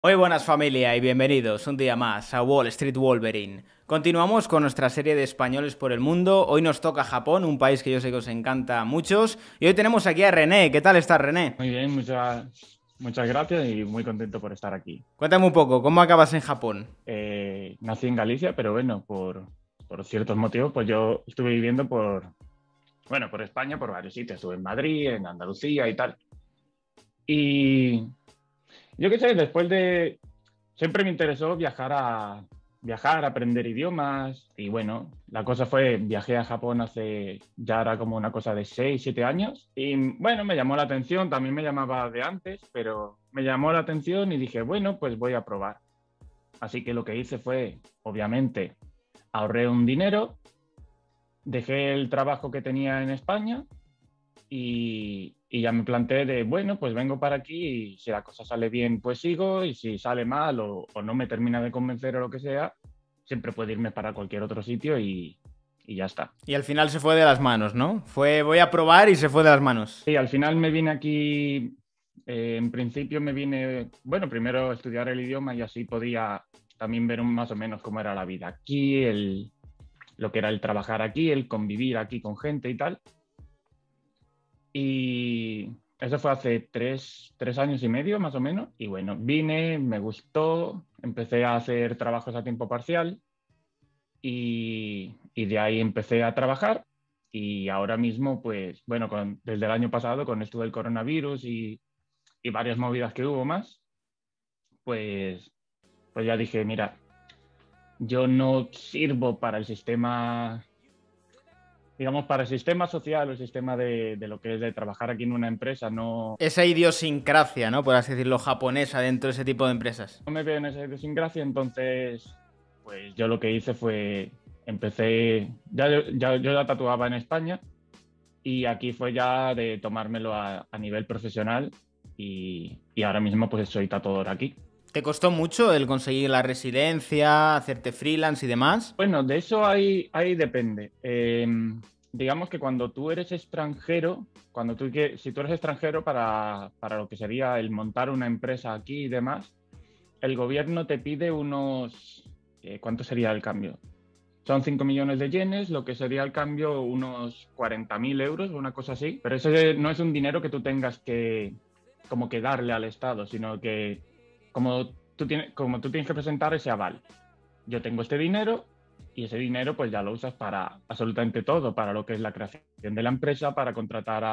Muy buenas familia y bienvenidos un día más a Wall Street Wolverine. Continuamos con nuestra serie de españoles por el mundo. Hoy nos toca Japón, un país que yo sé que os encanta a muchos. Y hoy tenemos aquí a René. ¿Qué tal estás, René? Muy bien, muchas gracias y muy contento por estar aquí. Cuéntame un poco, ¿cómo acabas en Japón? Nací en Galicia, pero bueno, por ciertos motivos, pues yo estuve viviendo por España, por varios sitios. Estuve en Madrid, en Andalucía y tal. Y yo qué sé, siempre me interesó viajar, aprender idiomas. Y bueno, la cosa fue, viajé a Japón hace, ya era como una cosa de 6 7 años. Y bueno, me llamó la atención, también me llamaba de antes, pero me llamó la atención y dije, bueno, pues voy a probar. Así que lo que hice fue, obviamente, ahorré un dinero, dejé el trabajo que tenía en España y ya me planteé de, bueno, pues vengo para aquí y si la cosa sale bien, pues sigo y si sale mal o no me termina de convencer o lo que sea, siempre puedo irme para cualquier otro sitio y ya está. Y al final se fue de las manos, ¿no? Voy a probar y se fue de las manos. Y al final me vine aquí, en principio me vine, bueno, primero a estudiar el idioma y así podía también ver más o menos cómo era la vida aquí, lo que era el trabajar aquí, el convivir aquí con gente y tal. Y eso fue hace 3 años y medio más o menos. Y bueno, vine, me gustó, empecé a hacer trabajos a tiempo parcial y de ahí empecé a trabajar. Y ahora mismo, pues bueno, desde el año pasado, con esto del coronavirus y varias movidas que hubo más, pues, pues ya dije, mira, yo no sirvo para el sistema, digamos, para el sistema social o el sistema de lo que es de trabajar aquí en una empresa, no, Esa idiosincrasia, ¿no? Por así decirlo, japonesa dentro de ese tipo de empresas. no me veo en esa idiosincrasia, entonces, pues yo lo que hice fue, empecé, yo ya tatuaba en España y aquí fue ya de tomármelo a nivel profesional y ahora mismo pues soy tatuador aquí. ¿Te costó mucho el conseguir la residencia, hacerte freelance y demás? Bueno, de eso ahí depende. Digamos que cuando tú eres extranjero, si tú eres extranjero para lo que sería el montar una empresa aquí y demás, el gobierno te pide ¿cuánto sería el cambio? Son 5 millones de yenes, lo que sería el cambio unos 40.000 euros o una cosa así. Pero ese no es un dinero que tú tengas que como que darle al Estado, sino que como tú tienes que presentar ese aval. Yo tengo este dinero y ese dinero pues ya lo usas para absolutamente todo, para lo que es la creación de la empresa, para contratar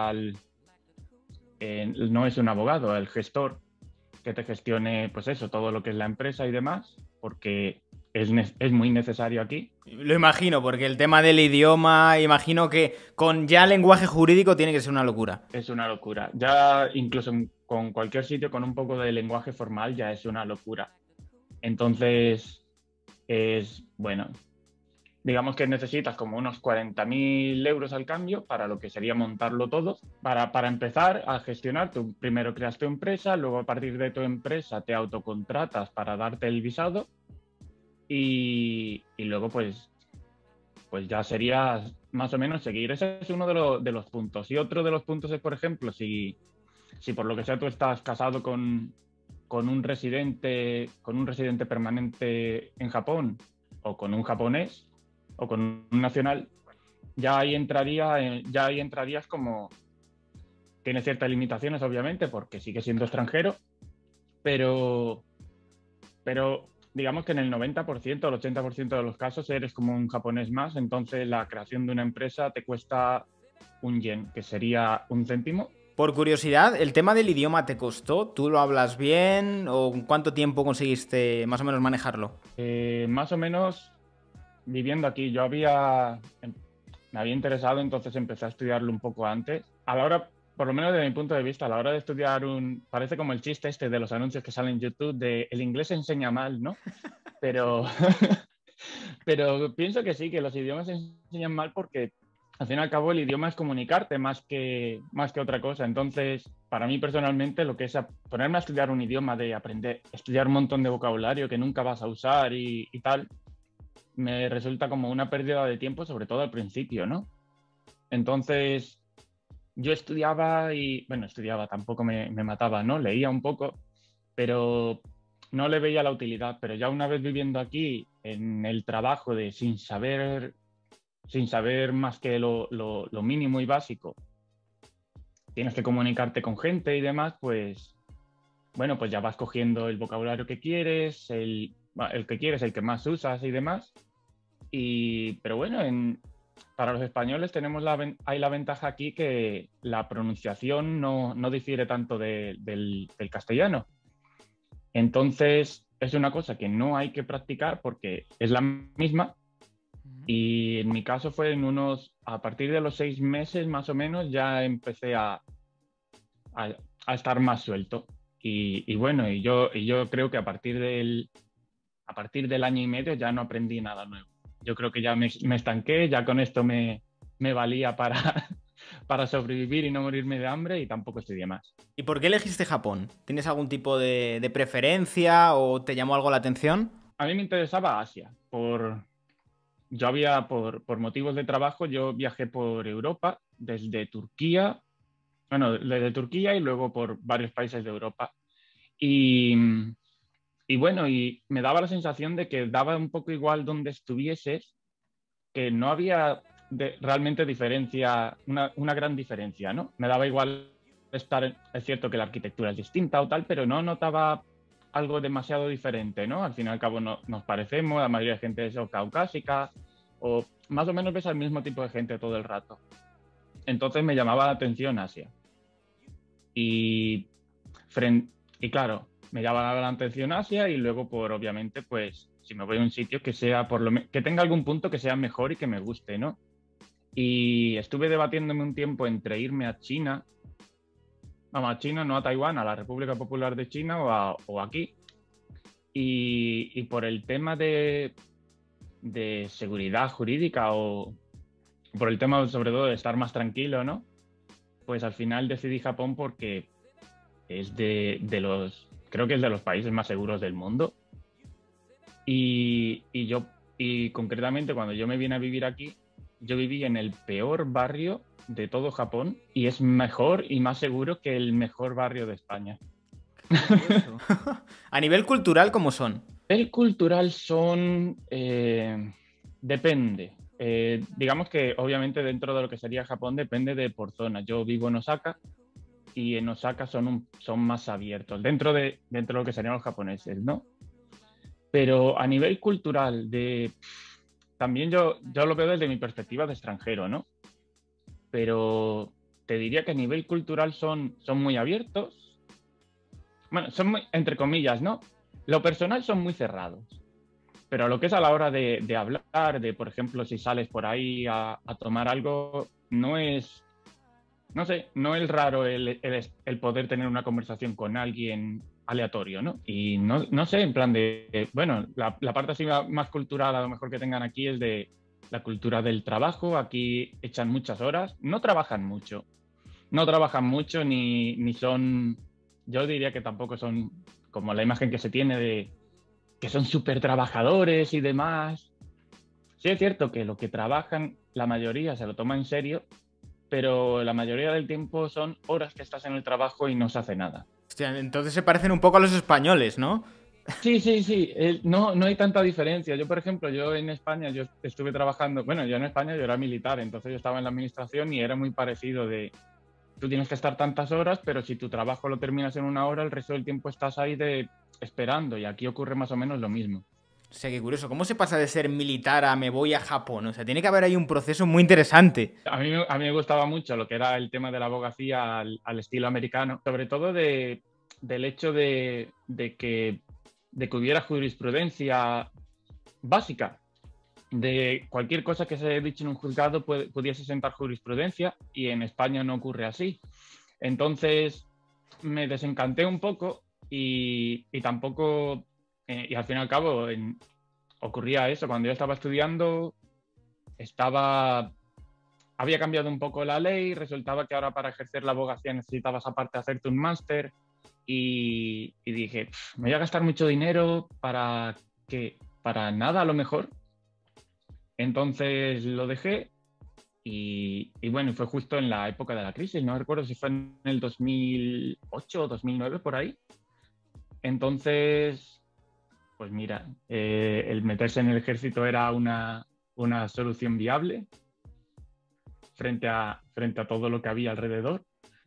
no es un abogado, el gestor que te gestione pues eso, todo lo que es la empresa y demás, porque es muy necesario aquí. Lo imagino, porque el tema del idioma, imagino que con ya lenguaje jurídico tiene que ser una locura. Es una locura. Ya incluso con cualquier sitio con un poco de lenguaje formal ya es una locura. Entonces, bueno, digamos que necesitas como unos 40.000 euros al cambio para lo que sería montarlo todo. Para empezar a gestionar, tú primero creas tu empresa, luego a partir de tu empresa te autocontratas para darte el visado y luego pues ya sería más o menos seguir. Ese es uno de los puntos. Y otro de los puntos es, por ejemplo, si por lo que sea tú estás casado con un residente permanente en Japón o con un japonés o con un nacional, ya ahí entrarías como, tiene ciertas limitaciones obviamente porque sigue siendo extranjero, pero, pero digamos que en el 90% o el 80% de los casos eres como un japonés más, entonces la creación de una empresa te cuesta un yen, que sería un céntimo. Por curiosidad, ¿el tema del idioma te costó? ¿Tú lo hablas bien? ¿O en cuánto tiempo conseguiste más o menos manejarlo? Más o menos viviendo aquí, me había interesado, entonces empecé a estudiarlo un poco antes. A la hora, por lo menos desde mi punto de vista, a la hora de estudiar parece como el chiste este de los anuncios que salen en YouTube de el inglés se enseña mal, ¿no? Pero, pero pienso que sí, que los idiomas se enseñan mal porque al fin y al cabo el idioma es comunicarte más que otra cosa. Entonces, para mí personalmente, lo que es ponerme a estudiar un idioma, de aprender, estudiar un montón de vocabulario que nunca vas a usar y tal, me resulta como una pérdida de tiempo, sobre todo al principio, ¿no? Entonces, yo estudiaba y, bueno, estudiaba, tampoco me mataba, ¿no? Leía un poco, pero no le veía la utilidad, pero ya una vez viviendo aquí, en el trabajo de sin saber más que lo mínimo y básico, tienes que comunicarte con gente y demás, pues bueno, pues ya vas cogiendo el vocabulario que quieres, el que quieres, el que más usas y demás. Pero bueno, para los españoles hay la ventaja aquí que la pronunciación no difiere tanto del castellano. Entonces, es una cosa que no hay que practicar porque es la misma. Y en mi caso fue a partir de los 6 meses más o menos, ya empecé a, a estar más suelto. Y bueno, y yo creo que a partir del año y medio ya no aprendí nada nuevo. Yo creo que ya me estanqué, ya con esto me valía para, para sobrevivir y no morirme de hambre y tampoco estudié más. ¿Y por qué elegiste Japón? ¿Tienes algún tipo de preferencia o te llamó algo la atención? A mí me interesaba Asia. Por motivos de trabajo, yo viajé por Europa, desde Turquía, bueno, desde Turquía y luego por varios países de Europa. Y, y bueno, y me daba la sensación de que daba un poco igual donde estuvieses, que no había realmente diferencia, una gran diferencia, ¿no? Me daba igual es cierto que la arquitectura es distinta o tal, pero no notaba algo demasiado diferente, ¿no? Al fin y al cabo nos parecemos, la mayoría de gente es o caucásica, o más o menos ves al mismo tipo de gente todo el rato. Entonces me llamaba la atención Asia. Y, y claro, me llamaba la atención Asia y luego obviamente, pues, si me voy a un sitio que sea, que tenga algún punto que sea mejor y que me guste, ¿no? Y estuve debatiéndome un tiempo entre irme a China, vamos, a China, no a Taiwán, a la República Popular de China o aquí. Y por el tema de seguridad jurídica o por el tema sobre todo de estar más tranquilo, ¿no? Pues al final decidí Japón porque es creo que es de los países más seguros del mundo. Y concretamente cuando yo me vine a vivir aquí, yo viví en el peor barrio de todo Japón y es mejor y más seguro que el mejor barrio de España. A nivel cultural, ¿cómo son? El cultural depende. Digamos que obviamente dentro de lo que sería Japón depende de por zona. Yo vivo en Osaka y en Osaka son más abiertos dentro de lo que serían los japoneses, ¿no? Pero a nivel cultural, también yo lo veo desde mi perspectiva de extranjero, ¿no? Pero te diría que a nivel cultural son muy abiertos. Bueno, son muy, entre comillas, ¿no? Lo personal son muy cerrados. Pero lo que es a la hora de hablar, por ejemplo, si sales por ahí a tomar algo, no sé, no es raro el poder tener una conversación con alguien aleatorio, ¿no? Y no sé, en plan bueno, la parte así más cultural a lo mejor que tengan aquí es de la cultura del trabajo. Aquí echan muchas horas, no trabajan mucho. No trabajan mucho ni son, yo diría que tampoco son como la imagen que se tiene de que son súper trabajadores y demás. Sí es cierto que lo que trabajan, la mayoría se lo toma en serio, pero la mayoría del tiempo son horas que estás en el trabajo y no se hace nada. Hostia, entonces se parecen un poco a los españoles, ¿no? Sí, sí, sí, no hay tanta diferencia. Yo, por ejemplo, yo en España, yo estuve trabajando, bueno, yo en España yo era militar, entonces yo estaba en la administración y era muy parecido de, tú tienes que estar tantas horas, pero si tu trabajo lo terminas en una hora, el resto del tiempo estás ahí esperando y aquí ocurre más o menos lo mismo. O sea, qué curioso. ¿Cómo se pasa de ser militar a me voy a Japón? O sea, tiene que haber ahí un proceso muy interesante. A mí me gustaba mucho lo que era el tema de la abogacía al estilo americano, sobre todo del hecho de que hubiera jurisprudencia básica, de cualquier cosa que se haya dicho en un juzgado pudiese sentar jurisprudencia y en España no ocurre así. Entonces me desencanté un poco y tampoco, y al fin y al cabo ocurría eso, cuando yo estaba estudiando había cambiado un poco la ley, resultaba que ahora para ejercer la abogacía necesitabas aparte hacerte un máster y dije, me voy a gastar mucho dinero para nada a lo mejor. Entonces lo dejé y bueno, fue justo en la época de la crisis, no recuerdo si fue en el 2008 o 2009 por ahí. Entonces Pues mira, el meterse en el ejército era una solución viable frente a todo lo que había alrededor.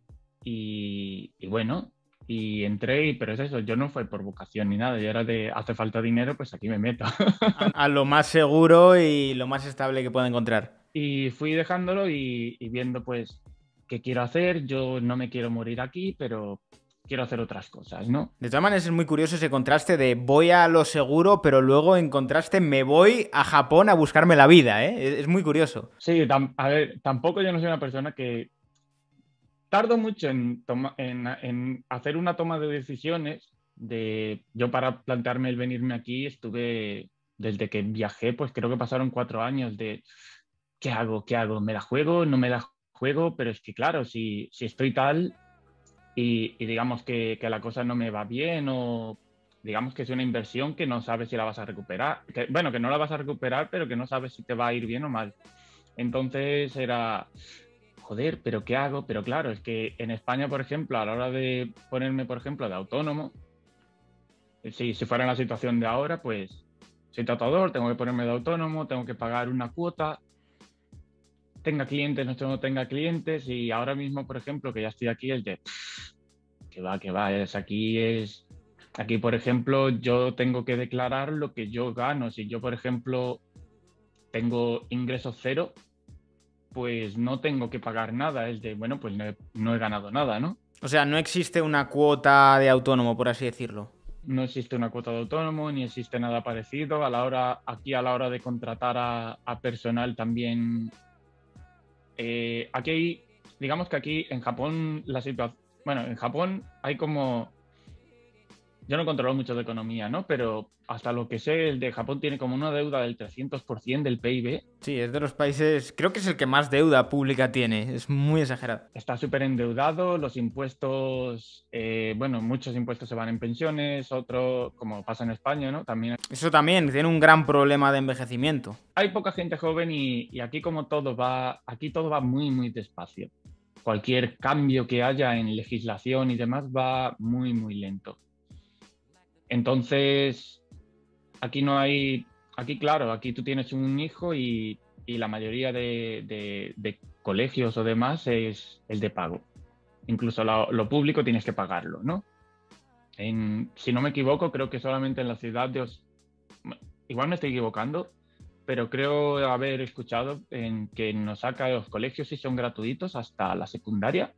Y bueno, y entré, pero es eso, yo no fue por vocación ni nada, yo era de, hace falta dinero, pues aquí me meto. A lo más seguro y lo más estable que pueda encontrar. Y fui dejándolo y viendo pues qué quiero hacer, yo no me quiero morir aquí, pero quiero hacer otras cosas, ¿no? De todas maneras es muy curioso ese contraste de voy a lo seguro, pero luego en contraste me voy a Japón a buscarme la vida, ¿eh? Es muy curioso. Sí, a ver, tampoco yo no soy una persona que tardo mucho en hacer una toma de decisiones. Yo para plantearme el venirme aquí estuve, desde que viajé, pues creo que pasaron 4 años de ¿qué hago? ¿Qué hago? ¿Me la juego? ¿No me la juego? Pero es que claro, si estoy tal y digamos que la cosa no me va bien o digamos que es una inversión que no sabes si la vas a recuperar, bueno, que no la vas a recuperar, pero que no sabes si te va a ir bien o mal. Entonces era, joder, ¿pero qué hago? Pero claro, es que en España, por ejemplo, a la hora de ponerme, por ejemplo, de autónomo, si fuera en la situación de ahora, pues soy tatuador, tengo que ponerme de autónomo, tengo que pagar una cuota, tenga clientes, no tenga clientes, y ahora mismo, por ejemplo, que ya estoy aquí, el de, que va, aquí, por ejemplo, yo tengo que declarar lo que yo gano. Si yo, por ejemplo, tengo ingresos cero, pues no tengo que pagar nada. Es de, bueno, pues no he ganado nada, ¿no? O sea, no existe una cuota de autónomo, por así decirlo. No existe una cuota de autónomo, ni existe nada parecido. Aquí a la hora de contratar a personal también, digamos que aquí en Japón la situación, bueno, en Japón hay como, yo no controlo mucho de economía, ¿no? Pero hasta lo que sé, el de Japón tiene como una deuda del 300% del PIB. Sí, es de los países, creo que es el que más deuda pública tiene, es muy exagerado. Está súper endeudado, los impuestos, bueno, muchos impuestos se van en pensiones, otros, como pasa en España, ¿no? También Eso también tiene un gran problema de envejecimiento. hay poca gente joven y aquí como aquí todo va muy, muy despacio. Cualquier cambio que haya en legislación y demás va muy, muy lento. Entonces, aquí no hay, aquí claro, aquí tú tienes un hijo y la mayoría de colegios o demás es el de pago. Incluso lo público tienes que pagarlo, ¿no? Si no me equivoco, creo que solamente en la ciudad igual me estoy equivocando, pero creo haber escuchado que en Osaka los colegios sí son gratuitos hasta la secundaria,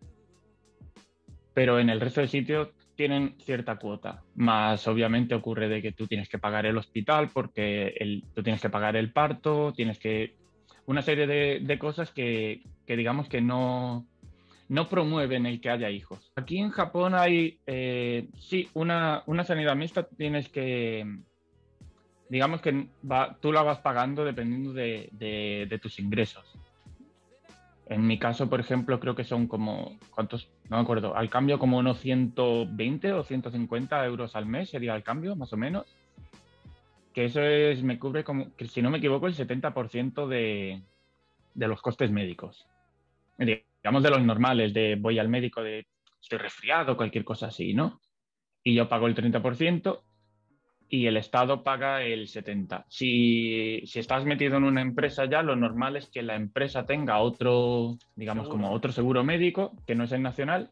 pero en el resto de sitios tienen cierta cuota. Más obviamente ocurre de que tú tienes que pagar el hospital porque tú tienes que pagar el parto, tienes que... Una serie de cosas que digamos que no promueven el que haya hijos. Aquí en Japón hay, sí, una sanidad mixta, tienes que, digamos que tú la vas pagando dependiendo de tus ingresos. En mi caso, por ejemplo, creo que son como, ¿cuántos? No me acuerdo, al cambio como unos 120 o 150 euros al mes sería el cambio, más o menos. Que eso me cubre como, que si no me equivoco, el 70% de los costes médicos. Digamos de los normales, de voy al médico de estoy resfriado, cualquier cosa así, ¿no? Y yo pago el 30% y el Estado paga el 70%. Si estás metido en una empresa ya, lo normal es que la empresa tenga otro, digamos, Seguro. como otro seguro médico, que no es el nacional,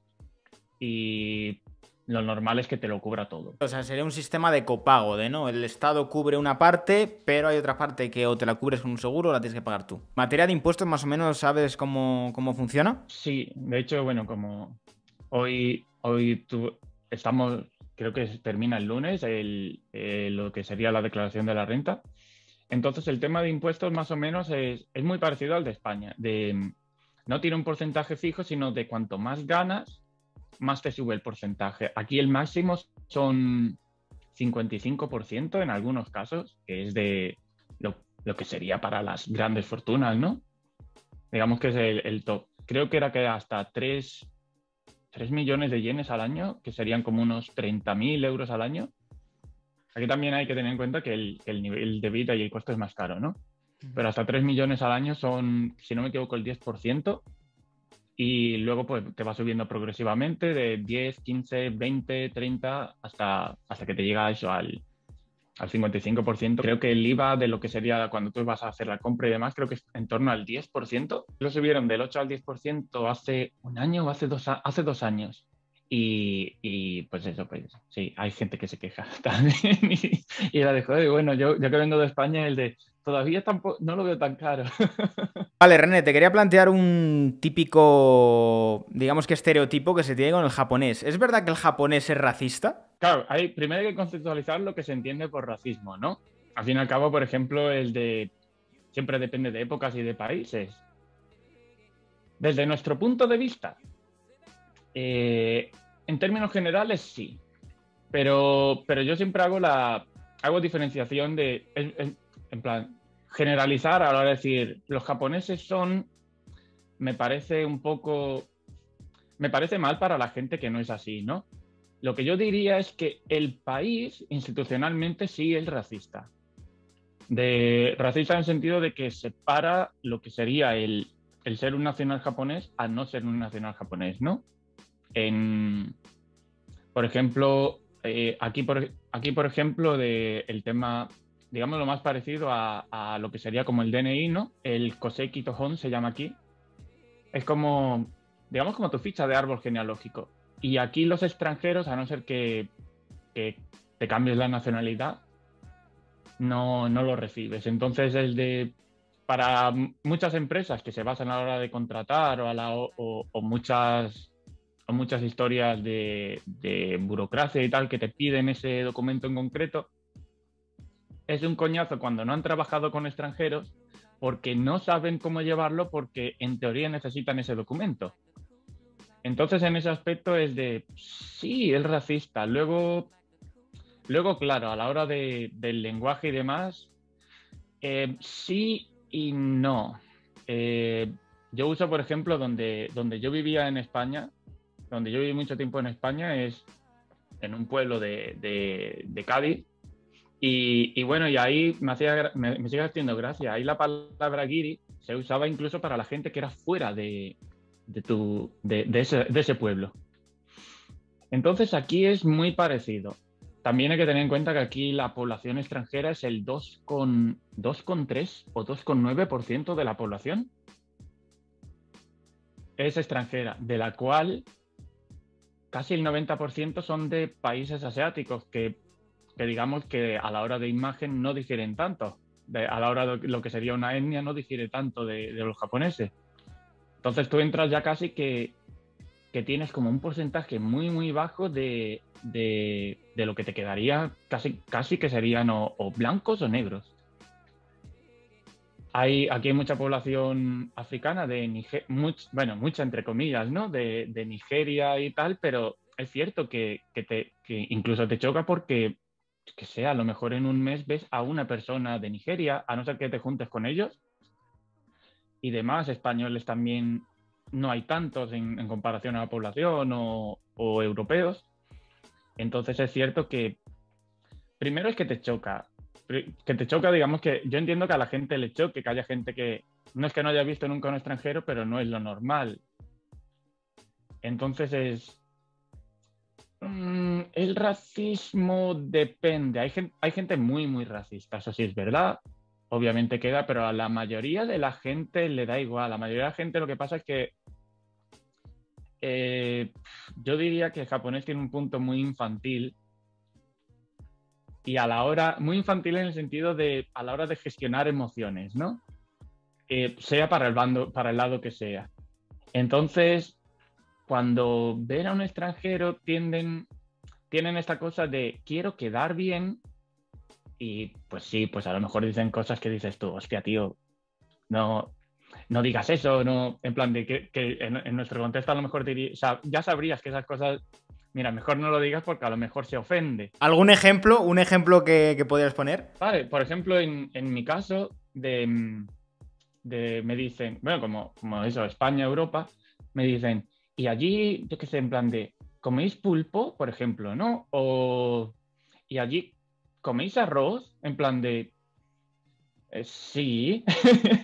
y lo normal es que te lo cubra todo. O sea, sería un sistema de copago, de no, el Estado cubre una parte, pero hay otra parte que o te la cubres con un seguro o la tienes que pagar tú. Materia de impuestos, más o menos, ¿sabes cómo funciona? Sí, de hecho, bueno, como hoy estamos, creo que termina el lunes lo que sería la declaración de la renta. Entonces, el tema de impuestos más o menos es muy parecido al de España. No tiene un porcentaje fijo, sino de cuanto más ganas, más te sube el porcentaje. Aquí el máximo son 55% en algunos casos, que es de lo que sería para las grandes fortunas, ¿no? Digamos que es el top. Creo que era que hasta 3 millones de yenes al año, que serían como unos 30.000 euros al año. Aquí también hay que tener en cuenta que el nivel de vida y el costo es más caro, ¿no? Pero hasta 3 millones al año son, si no me equivoco, el 10%. Y luego pues te va subiendo progresivamente de 10, 15, 20, 30 hasta que te llega eso al al 55%. Creo que el IVA de lo que sería cuando tú vas a hacer la compra y demás, creo que es en torno al 10%. Lo subieron del 8 al 10% hace un año o hace 2 años. Y pues eso, pues sí, hay gente que se queja también y la de joder, bueno, yo que vengo de España, el de todavía tampoco, no lo veo tan caro. Vale, René, te quería plantear un típico, digamos que estereotipo que se tiene con el japonés. ¿Es verdad que el japonés es racista? Claro, primero hay que conceptualizar lo que se entiende por racismo, ¿no? Al fin y al cabo, por ejemplo, el de siempre depende de épocas y de países. Desde nuestro punto de vista, en términos generales sí, pero yo siempre hago diferenciación en plan, generalizar a la hora de decir, los japoneses son, me parece un poco, me parece mal para la gente que no es así, ¿no? Lo que yo diría es que el país institucionalmente sí es racista. Racista en el sentido de que separa lo que sería el ser un nacional japonés a no ser un nacional japonés, ¿no? Por ejemplo, aquí por ejemplo, el tema, digamos, lo más parecido a lo que sería como el DNI, ¿no? El Kosei Kitohon se llama aquí. Es como, digamos, como tu ficha de árbol genealógico. Y aquí los extranjeros, a no ser que te cambies la nacionalidad, no lo recibes. Entonces, para muchas empresas que se basan a la hora de contratar o muchas historias de burocracia y tal que te piden ese documento en concreto, es un coñazo cuando no han trabajado con extranjeros porque no saben cómo llevarlo porque en teoría necesitan ese documento. Entonces, en ese aspecto es sí, es racista. Luego claro, a la hora del lenguaje y demás, sí y no. Yo uso, por ejemplo, donde yo vivía en España, donde yo viví mucho tiempo en España, es en un pueblo de Cádiz. Y bueno, y ahí me sigue haciendo gracia. Ahí la palabra guiri se usaba incluso para la gente que era fuera de ese pueblo. Entonces aquí es muy parecido. También hay que tener en cuenta que aquí la población extranjera es el 2,3 o 2,9% de la población. Es extranjera, de la cual casi el 90% son de países asiáticos que digamos que a la hora de imagen no difieren tanto. A la hora de lo que sería una etnia no difiere tanto de los japoneses. Entonces tú entras ya casi que tienes como un porcentaje muy, muy bajo de lo que te quedaría casi que serían o blancos o negros. Aquí hay mucha población africana de Nigeria, mucha entre comillas, ¿no? De Nigeria y tal, pero es cierto que incluso te choca porque, que sea, a lo mejor en un mes ves a una persona de Nigeria, a no ser que te juntes con ellos, y demás, españoles también no hay tantos en comparación a la población o europeos. Entonces es cierto que primero es que te choca, digamos que yo entiendo que a la gente le choque, que haya gente que no es que no haya visto nunca a un extranjero, pero no es lo normal. Entonces el racismo depende. Hay gente muy, muy racista, eso sí es verdad. Obviamente queda, pero a la mayoría de la gente le da igual. A la mayoría de la gente lo que pasa es que yo diría que el japonés tiene un punto muy infantil y muy infantil en el sentido de a la hora de gestionar emociones, ¿no? Sea para el lado que sea. Entonces, cuando ven a un extranjero tienen esta cosa de quiero quedar bien y pues sí, pues a lo mejor dicen cosas que dices tú, hostia, tío, no digas eso, no, en plan de que en nuestro contexto a lo mejor o sea, ya sabrías que esas cosas, mira, mejor no lo digas porque a lo mejor se ofende. ¿Algún ejemplo? ¿Un ejemplo que podrías poner? Vale, por ejemplo, en mi caso, me dicen, bueno, como eso, España, Europa, me dicen, y allí, yo qué sé, en plan de, ¿coméis pulpo, por ejemplo, no? Y allí, ¿coméis arroz? En plan de, sí.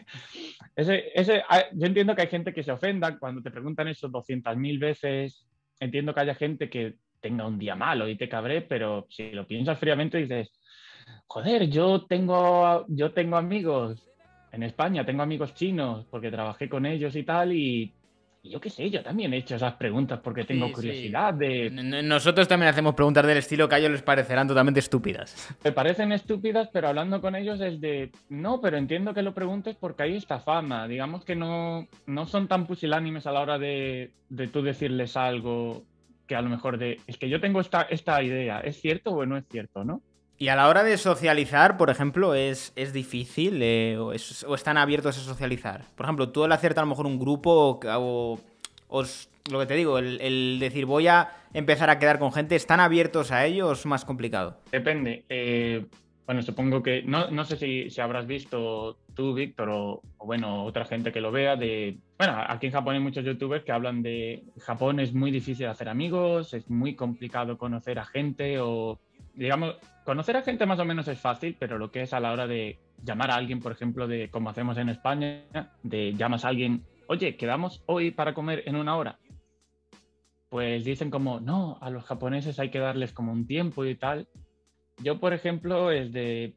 Yo entiendo que hay gente que se ofenda cuando te preguntan eso 200.000 veces. Entiendo que haya gente que tenga un día malo y te cabré, pero si lo piensas fríamente dices, joder, yo tengo amigos en España, tengo amigos chinos porque trabajé con ellos y tal, y yo qué sé, yo también he hecho esas preguntas porque tengo Sí, sí. curiosidad de... Nosotros también hacemos preguntas del estilo que a ellos les parecerán totalmente estúpidas. Me parecen estúpidas, pero hablando con ellos es de, no, pero entiendo que lo preguntes porque hay esta fama. Digamos que no son tan pusilánimes a la hora de tú decirles algo que a lo mejor de, es que yo tengo esta idea, ¿es cierto o no es cierto, no? Y a la hora de socializar, por ejemplo, ¿es difícil o están abiertos a socializar? Por ejemplo, tú al hacerte a lo mejor un grupo lo que te digo, el decir voy a empezar a quedar con gente, ¿están abiertos a ello o es más complicado? Depende. Bueno, supongo que, no sé si habrás visto tú, Víctor, o bueno, otra gente que lo vea, bueno, aquí en Japón hay muchos youtubers que hablan de Japón es muy difícil hacer amigos, es muy complicado conocer a gente o, digamos, conocer a gente más o menos es fácil, pero lo que es a la hora de llamar a alguien, por ejemplo, de como hacemos en España, de llamas a alguien, oye, quedamos hoy para comer en 1 hora. Pues dicen como, no, a los japoneses hay que darles como un tiempo y tal. Yo, por ejemplo, es de...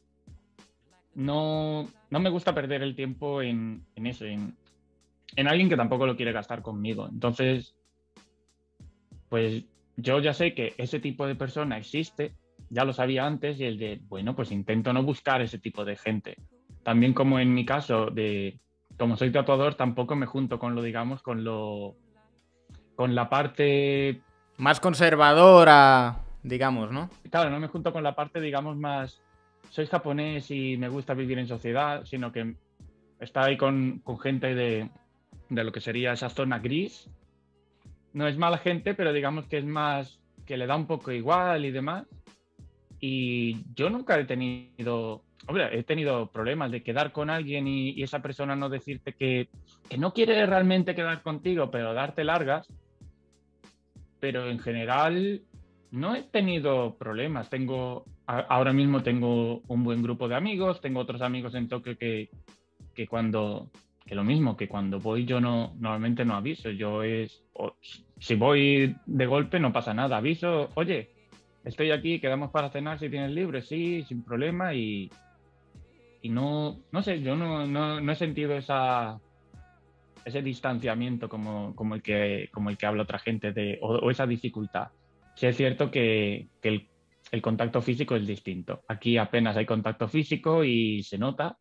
No me gusta perder el tiempo en eso, en alguien que tampoco lo quiere gastar conmigo. Entonces, pues yo ya sé que ese tipo de persona existe, ya lo sabía antes, y el de, bueno, pues intento no buscar ese tipo de gente. También como en mi caso, como soy tatuador, tampoco me junto con lo, digamos, con la parte... Más conservadora, digamos, ¿no? Claro, no me junto con la parte, digamos, más soy japonés y me gusta vivir en sociedad, sino que está ahí con gente de lo que sería esa zona gris. No es mala gente, pero digamos que es más que le da un poco igual y demás. Y yo nunca he tenido problemas de quedar con alguien y esa persona no decirte que no quiere realmente quedar contigo, pero darte largas. Pero en general no he tenido problemas. Ahora mismo tengo un buen grupo de amigos, tengo otros amigos en Tokio que que lo mismo, que cuando voy yo normalmente no aviso. Si voy de golpe no pasa nada, aviso, oye, estoy aquí, quedamos para cenar si tienes libre, sí, sin problema y no sé, yo no he sentido ese distanciamiento como el que habla otra gente o esa dificultad. Sí es cierto que el contacto físico es distinto. Aquí apenas hay contacto físico y se nota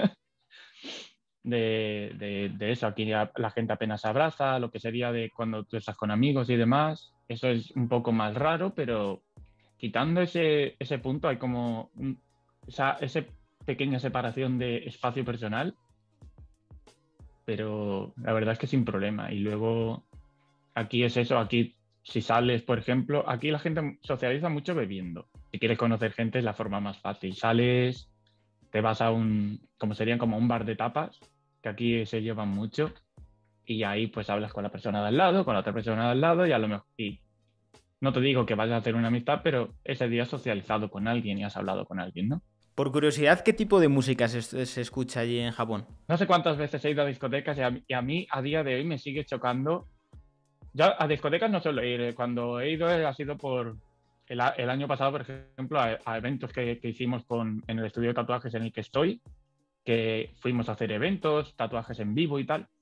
de eso. Aquí la gente apenas se abraza, lo que sería de cuando tú estás con amigos y demás. Eso es un poco más raro, pero quitando ese punto hay como esa pequeña separación de espacio personal, pero la verdad es que sin problema. Y luego aquí es eso, aquí si sales, por ejemplo, aquí la gente socializa mucho bebiendo. Si quieres conocer gente es la forma más fácil. Sales, te vas como serían como un bar de tapas, que aquí se llevan mucho, y ahí pues hablas con la persona de al lado, con la otra persona de al lado, y a lo mejor, y no te digo que vayas a hacer una amistad, pero ese día has socializado con alguien y has hablado con alguien, ¿no? Por curiosidad, ¿qué tipo de música se escucha allí en Japón? No sé cuántas veces he ido a discotecas y a mí a día de hoy me sigue chocando. Yo a discotecas no suelo ir. Cuando he ido ha sido por el año pasado, por ejemplo, a eventos que hicimos en el estudio de tatuajes en el que estoy, que fuimos a hacer eventos, tatuajes en vivo y tal.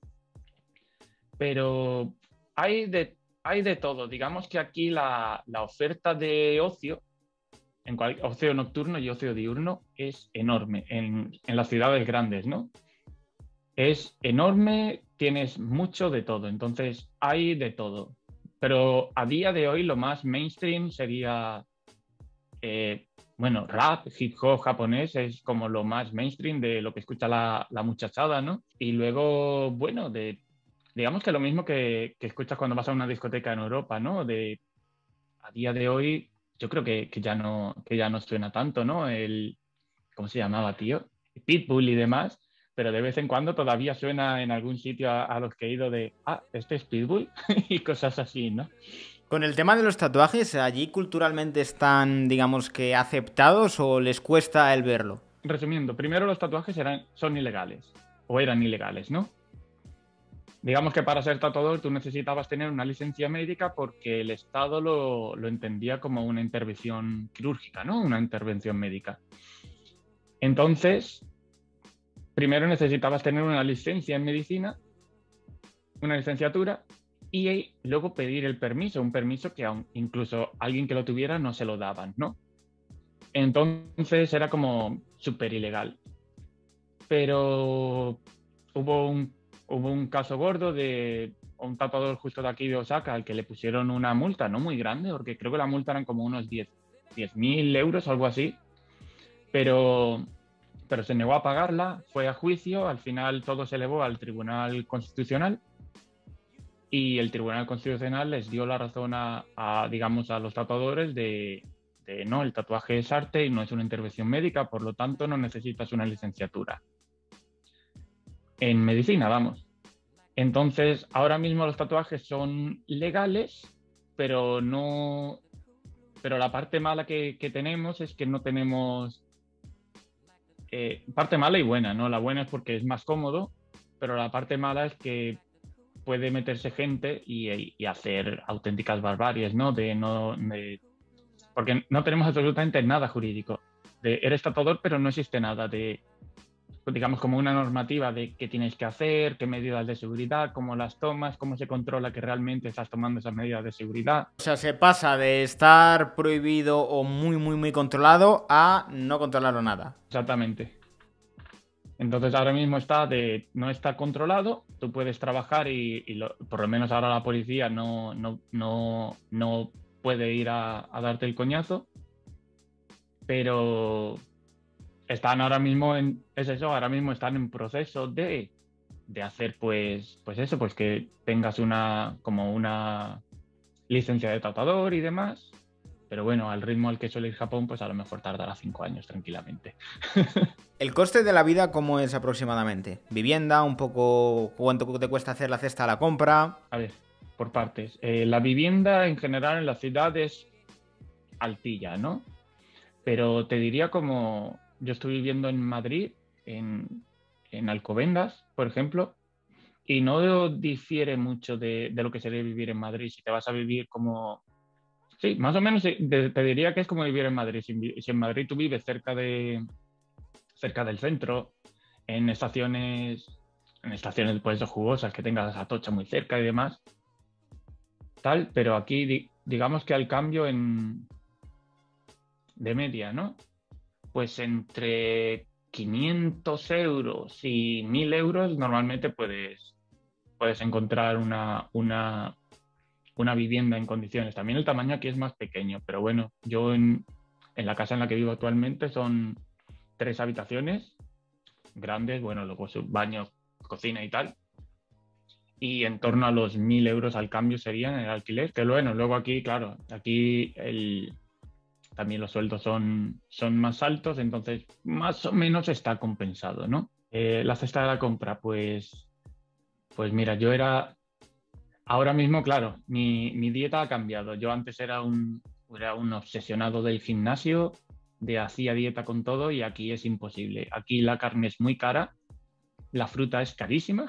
Pero hay de todo. Digamos que aquí la oferta de ocio, ocio nocturno y ocio diurno, es enorme en las ciudades grandes, ¿no? Es enorme, tienes mucho de todo, entonces hay de todo. Pero a día de hoy lo más mainstream sería, bueno, rap, hip hop japonés es como lo más mainstream de lo que escucha la muchachada, ¿no? Y luego, bueno, digamos que lo mismo que escuchas cuando vas a una discoteca en Europa, ¿no? A día de hoy yo creo que ya no suena tanto, ¿no? ¿Cómo se llamaba, tío? Pitbull y demás, pero de vez en cuando todavía suena en algún sitio a los que he ido este es Pitbull y cosas así, ¿no? Con el tema de los tatuajes, ¿allí culturalmente están, digamos que, aceptados o les cuesta el verlo? Resumiendo, primero los tatuajes son ilegales, o eran ilegales, ¿no? digamos que para ser tatuador tú necesitabas tener una licencia médica porque el Estado lo entendía como una intervención quirúrgica, ¿no? Una intervención médica. Entonces, primero necesitabas tener una licencia en medicina, una licenciatura, y luego pedir el permiso, un permiso que incluso alguien que lo tuviera no se lo daban, ¿no? Entonces era como súper ilegal. Pero hubo un caso gordo de un tatuador justo de aquí de Osaka al que le pusieron una multa, no muy grande, porque creo que la multa eran como unos 10.000 euros o algo así, pero, pero se negó a pagarla, fue a juicio, al final todo se elevó al Tribunal Constitucional y el Tribunal Constitucional les dio la razón digamos, a los tatuadores de no, el tatuaje es arte y no es una intervención médica, por lo tanto no necesitas una licenciatura en medicina, vamos. Entonces, ahora mismo los tatuajes son legales, pero no. Pero la parte mala que tenemos es que no tenemos. Parte mala y buena, ¿no? La buena es porque es más cómodo, pero la parte mala es que puede meterse gente y hacer auténticas barbaries, ¿no? Porque no tenemos absolutamente nada jurídico. Eres tatuador, pero no existe nada de, digamos, como una normativa de qué tienes que hacer, qué medidas de seguridad, cómo las tomas, cómo se controla que realmente estás tomando esas medidas de seguridad. O sea, se pasa de estar prohibido o muy, muy, muy controlado a no controlarlo nada. Exactamente. Entonces ahora mismo no está controlado, tú puedes trabajar por lo menos ahora la policía no puede ir a darte el coñazo, pero están ahora mismo ahora mismo están en proceso de hacer pues eso, pues que tengas como una licencia de tatuador y demás, pero bueno, al ritmo al que suele ir Japón, pues a lo mejor tardará 5 años tranquilamente. ¿El coste de la vida cómo es aproximadamente? ¿Vivienda? ¿Un poco cuánto te cuesta hacer la cesta a la compra? A ver, por partes. La vivienda en general en la ciudad es altilla, ¿no? Pero te diría como yo estoy viviendo en Madrid, en Alcobendas, por ejemplo, y no difiere mucho de lo que sería vivir en Madrid. Si te vas a vivir como. Sí, más o menos te diría que es como vivir en Madrid. Si en Madrid tú vives cerca del centro, en estaciones pues jugosas, que tengas Atocha muy cerca y demás, tal, pero aquí digamos que al cambio de media, ¿no? Pues entre 500 euros y 1.000 euros normalmente puedes encontrar una vivienda en condiciones. También el tamaño aquí es más pequeño, pero bueno, yo en la casa en la que vivo actualmente son 3 habitaciones grandes, bueno, luego su baño, cocina y tal, y en torno a los 1.000 euros al cambio serían el alquiler, que bueno, luego aquí, claro, aquí también los sueldos son más altos, entonces más o menos está compensado, ¿no? La cesta de la compra, pues mira, ahora mismo, claro, mi dieta ha cambiado. Yo antes era un obsesionado del gimnasio, hacía dieta con todo y aquí es imposible. Aquí la carne es muy cara, la fruta es carísima.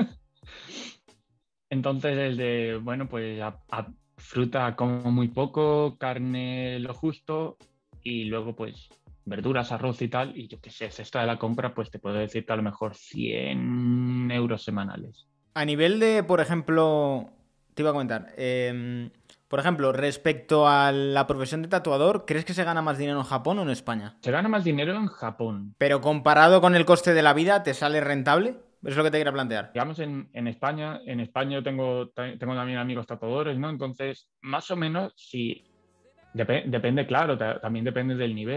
Entonces bueno, pues fruta como muy poco, carne lo justo y luego pues verduras, arroz y tal. Y yo qué sé, cesta de la compra, pues te puedo decir que a lo mejor 100 euros semanales. A nivel de, por ejemplo, te iba a comentar, por ejemplo, respecto a la profesión de tatuador, ¿crees que se gana más dinero en Japón o en España? Se gana más dinero en Japón. Pero comparado con el coste de la vida, ¿te sale rentable? Es lo que te quería plantear. Digamos, en España yo tengo también amigos tatuadores, ¿no? Entonces, más o menos, sí, depende, claro, también depende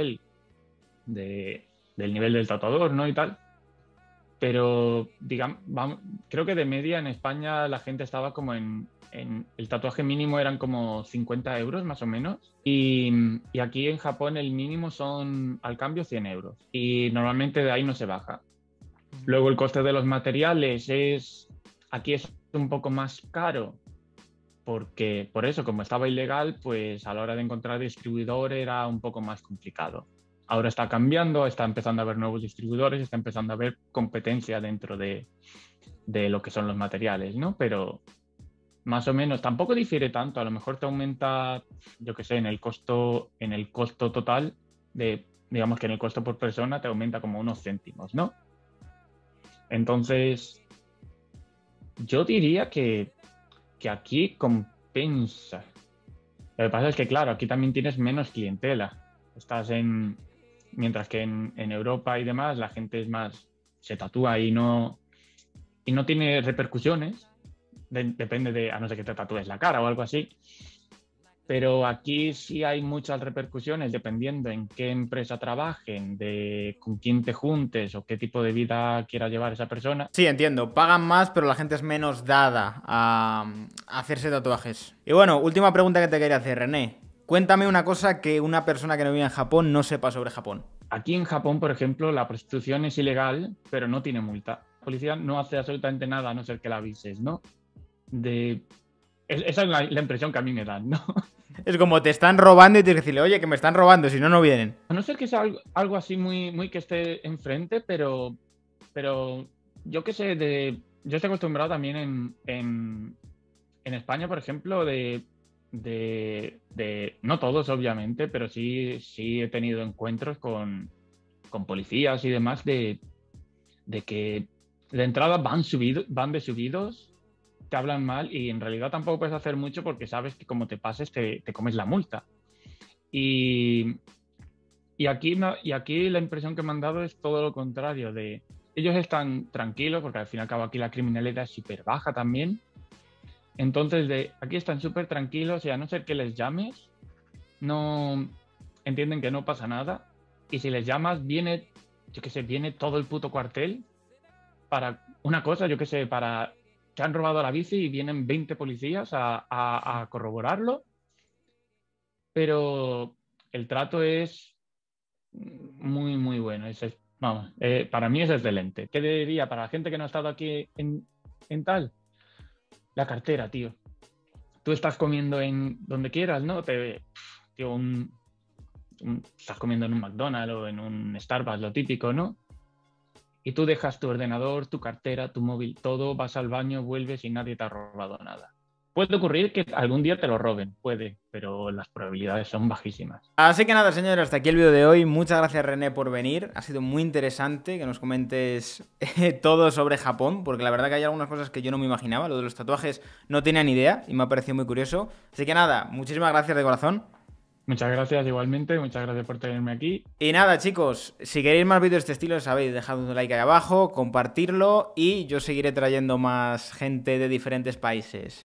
del nivel del tatuador, ¿no? Y tal. Pero, digamos, creo que de media en España la gente estaba como en el tatuaje mínimo eran como 50 euros más o menos. Y aquí en Japón el mínimo son al cambio 100 euros. Y normalmente de ahí no se baja. Luego el coste de los materiales aquí es un poco más caro porque por eso, como estaba ilegal, pues a la hora de encontrar distribuidor era un poco más complicado. Ahora está cambiando, está empezando a haber nuevos distribuidores, está empezando a haber competencia dentro de lo que son los materiales, ¿no? Pero más o menos, tampoco difiere tanto, a lo mejor te aumenta, yo qué sé, en el costo total digamos que en el costo por persona te aumenta como unos céntimos, ¿no? Entonces, yo diría que aquí compensa. Lo que pasa es que, claro, aquí también tienes menos clientela. Mientras que en Europa y demás, la gente es más, se tatúa y no tiene repercusiones. Depende a no ser que te tatúes la cara o algo así. Pero aquí sí hay muchas repercusiones dependiendo en qué empresa trabajen, de con quién te juntes o qué tipo de vida quiera llevar esa persona. Sí, entiendo. Pagan más, pero la gente es menos dada a hacerse tatuajes. Y bueno, última pregunta que te quería hacer, René. Cuéntame una cosa que una persona que no vive en Japón no sepa sobre Japón. Aquí en Japón, por ejemplo, la prostitución es ilegal, pero no tiene multa. La policía no hace absolutamente nada a no ser que la avises, ¿no? Esa es la impresión que a mí me dan, ¿no? Es como te están robando y tienes que decirle, oye, que me están robando, si no, no vienen. A no ser que sea algo así muy que esté enfrente, pero yo qué sé, yo estoy acostumbrado también en España, por ejemplo, no todos, obviamente, pero sí he tenido encuentros con policías y demás de que de entrada van de subidos, te hablan mal y en realidad tampoco puedes hacer mucho porque sabes que como te pases te comes la multa. Y, y aquí la impresión que me han dado es todo lo contrario, ellos están tranquilos porque al fin y al cabo aquí la criminalidad es súper baja también. Entonces aquí están súper tranquilos y a no ser que les llames, no entienden que no pasa nada. Y si les llamas, yo qué sé, viene todo el puto cuartel para una cosa, yo qué sé, te han robado la bici y vienen 20 policías a corroborarlo, pero el trato es muy bueno. Vamos, para mí es excelente. ¿Qué diría para la gente que no ha estado aquí en tal? La cartera, tío. Tú estás comiendo en donde quieras, ¿no? Tío, estás comiendo en un McDonald's o en un Starbucks, lo típico, ¿no? Y tú dejas tu ordenador, tu cartera, tu móvil, todo, vas al baño, vuelves y nadie te ha robado nada. Puede ocurrir que algún día te lo roben, puede, pero las probabilidades son bajísimas. Así que nada, señores, hasta aquí el vídeo de hoy. Muchas gracias, René, por venir. Ha sido muy interesante que nos comentes todo sobre Japón, porque la verdad que hay algunas cosas que yo no me imaginaba. Lo de los tatuajes no tenía ni idea y me ha parecido muy curioso. Así que nada, muchísimas gracias de corazón. Muchas gracias igualmente, muchas gracias por tenerme aquí. Y nada, chicos, si queréis más vídeos de este estilo, sabéis, dejad un like ahí abajo, compartirlo y yo seguiré trayendo más gente de diferentes países.